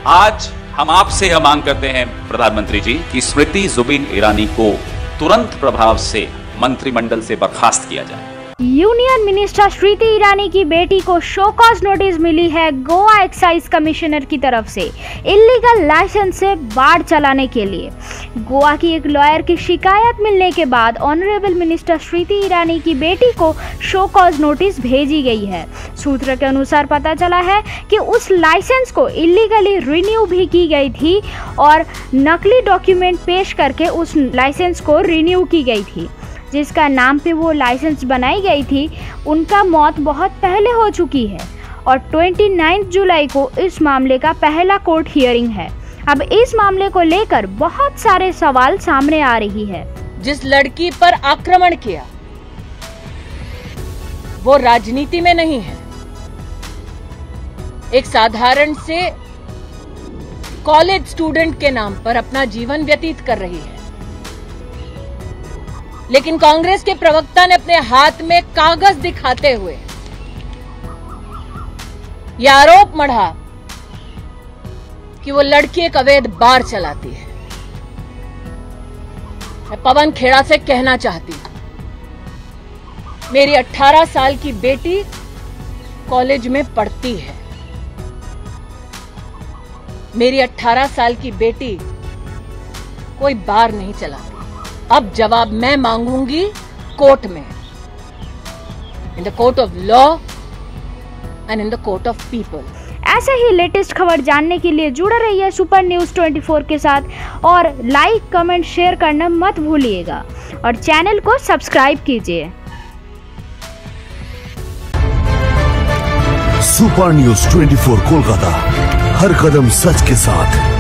आज हम आपसे यह मांग करते हैं प्रधानमंत्री जी कि स्मृति जुबिन ईरानी को तुरंत प्रभाव से मंत्रिमंडल से बर्खास्त किया जाए। यूनियन मिनिस्टर स्मृति ईरानी की बेटी को शो कॉज नोटिस मिली है गोवा एक्साइज कमिश्नर की तरफ से इलीगल लाइसेंस से बाढ़ चलाने के लिए। गोवा की एक लॉयर की शिकायत मिलने के बाद ऑनरेबल मिनिस्टर स्मृति ईरानी की बेटी को शो कॉज नोटिस भेजी गई है। सूत्र के अनुसार पता चला है कि उस लाइसेंस को इलीगली रिन्यू भी की गई थी और नकली डॉक्यूमेंट पेश करके उस लाइसेंस को रिन्यू की गई थी। जिसका नाम पे वो लाइसेंस बनाई गई थी उनका मौत बहुत पहले हो चुकी है और 29 जुलाई को इस मामले का पहला कोर्ट हियरिंग है। अब इस मामले को लेकर बहुत सारे सवाल सामने आ रही है। जिस लड़की पर आक्रमण किया वो राजनीति में नहीं है, एक साधारण से कॉलेज स्टूडेंट के नाम पर अपना जीवन व्यतीत कर रही है। लेकिन कांग्रेस के प्रवक्ता ने अपने हाथ में कागज दिखाते हुए यह आरोप मढ़ा कि वो लड़की एक अवैध बार चलाती है। मैं पवन खेड़ा से कहना चाहती हूं, मेरी 18 साल की बेटी कॉलेज में पढ़ती है। मेरी 18 साल की बेटी कोई बार नहीं चलाती। अब जवाब मैं मांगूंगी कोर्ट में, in the court of law and in the court of people. ऐसे ही लेटेस्ट खबर जानने के लिए जुड़े रहिए सुपर न्यूज़ 24 के साथ और लाइक कमेंट शेयर करना मत भूलिएगा और चैनल को सब्सक्राइब कीजिए। सुपर न्यूज़ 24 कोलकाता, हर कदम सच के साथ।